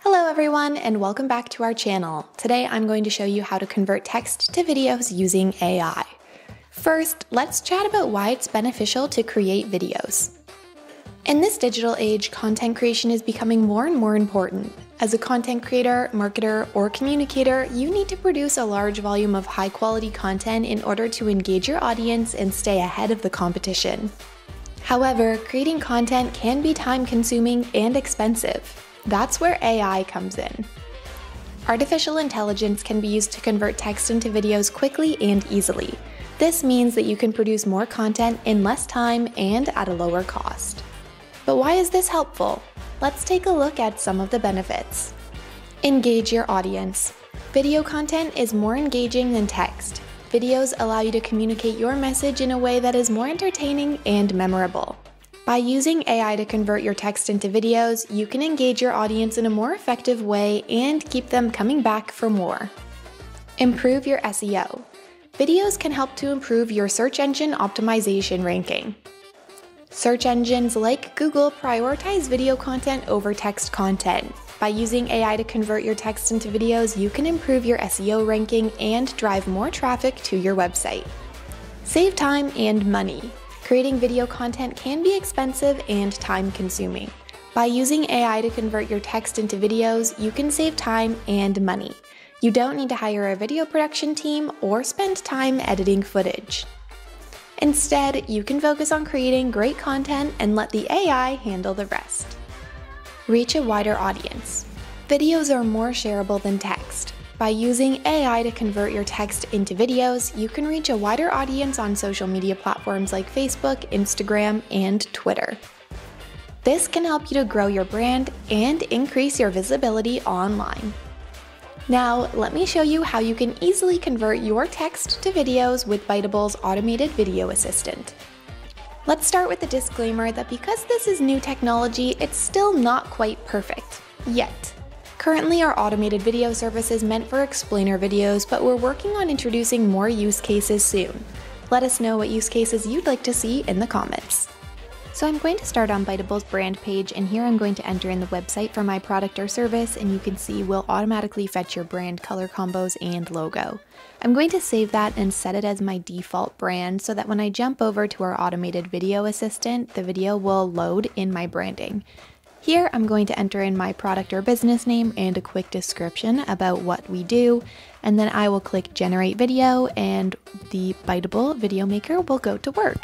Hello everyone and welcome back to our channel. Today I'm going to show you how to convert text to videos using AI. First, let's chat about why it's beneficial to create videos. In this digital age, content creation is becoming more and more important. As a content creator, marketer, or communicator, you need to produce a large volume of high-quality content in order to engage your audience and stay ahead of the competition. However, creating content can be time-consuming and expensive. That's where AI comes in. Artificial intelligence can be used to convert text into videos quickly and easily. This means that you can produce more content in less time and at a lower cost. But why is this helpful? Let's take a look at some of the benefits. Engage your audience. Video content is more engaging than text. Videos allow you to communicate your message in a way that is more entertaining and memorable. By using AI to convert your text into videos, you can engage your audience in a more effective way and keep them coming back for more. Improve your SEO. Videos can help to improve your search engine optimization ranking. Search engines like Google prioritize video content over text content. By using AI to convert your text into videos, you can improve your SEO ranking and drive more traffic to your website. Save time and money. Creating video content can be expensive and time-consuming. By using AI to convert your text into videos, you can save time and money. You don't need to hire a video production team or spend time editing footage. Instead, you can focus on creating great content and let the AI handle the rest. Reach a wider audience. Videos are more shareable than text. By using AI to convert your text into videos, you can reach a wider audience on social media platforms like Facebook, Instagram, and Twitter. This can help you to grow your brand and increase your visibility online. Now, let me show you how you can easily convert your text to videos with Bitable's automated video assistant. Let's start with the disclaimer that because this is new technology, it's still not quite perfect, yet. Currently, our automated video service is meant for explainer videos, but we're working on introducing more use cases soon. Let us know what use cases you'd like to see in the comments. So I'm going to start on Bitable's brand page, and here I'm going to enter in the website for my product or service, and you can see we'll automatically fetch your brand color combos and logo. I'm going to save that and set it as my default brand so that when I jump over to our automated video assistant, the video will load in my branding. Here, I'm going to enter in my product or business name and a quick description about what we do, and then I will click Generate Video, and the Bitable Video Maker will go to work.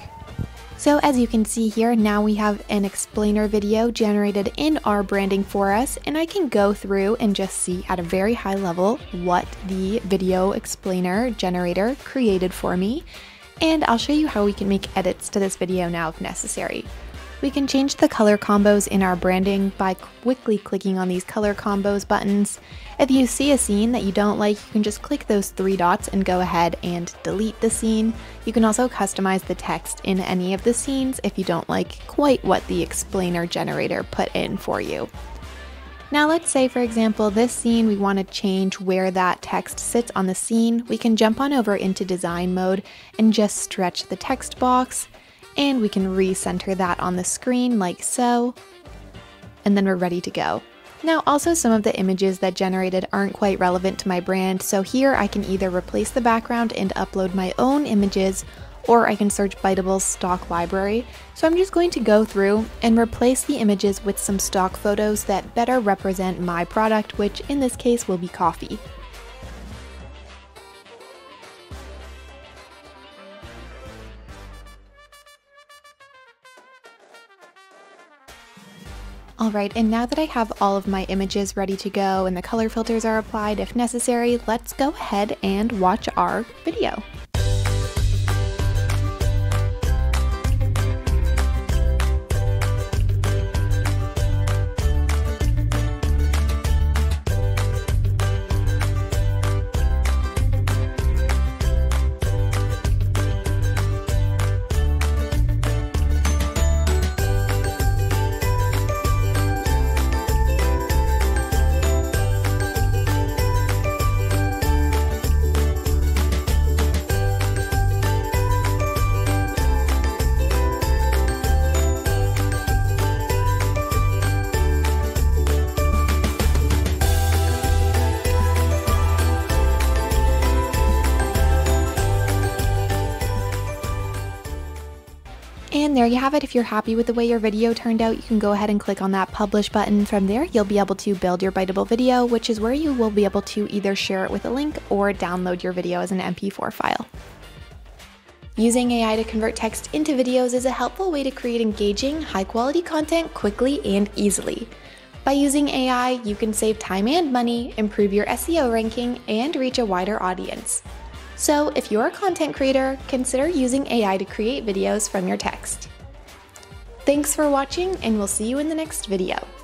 So as you can see here, now we have an explainer video generated in our branding for us, and I can go through and just see at a very high level what the video explainer generator created for me, and I'll show you how we can make edits to this video now if necessary. We can change the color combos in our branding by quickly clicking on these color combos buttons. If you see a scene that you don't like, you can just click those three dots and go ahead and delete the scene. You can also customize the text in any of the scenes if you don't like quite what the explainer generator put in for you. Now let's say, for example, this scene we want to change where that text sits on the scene. We can jump on over into design mode and just stretch the text box. And we can recenter that on the screen like so, and then we're ready to go. Now also some of the images that generated aren't quite relevant to my brand, so here I can either replace the background and upload my own images, or I can search Bitable's stock library. So I'm just going to go through and replace the images with some stock photos that better represent my product, which in this case will be coffee. Alright, and now that I have all of my images ready to go and the color filters are applied if necessary, let's go ahead and watch our video. there you have it. If you're happy with the way your video turned out, you can go ahead and click on that publish button. From there, you'll be able to build your biteable video, which is where you will be able to either share it with a link or download your video as an MP4 file. Using AI to convert text into videos is a helpful way to create engaging, high-quality content quickly and easily. By using AI, you can save time and money, improve your SEO ranking, and reach a wider audience. So if you're a content creator, consider using AI to create videos from your text. Thanks for watching, and we'll see you in the next video.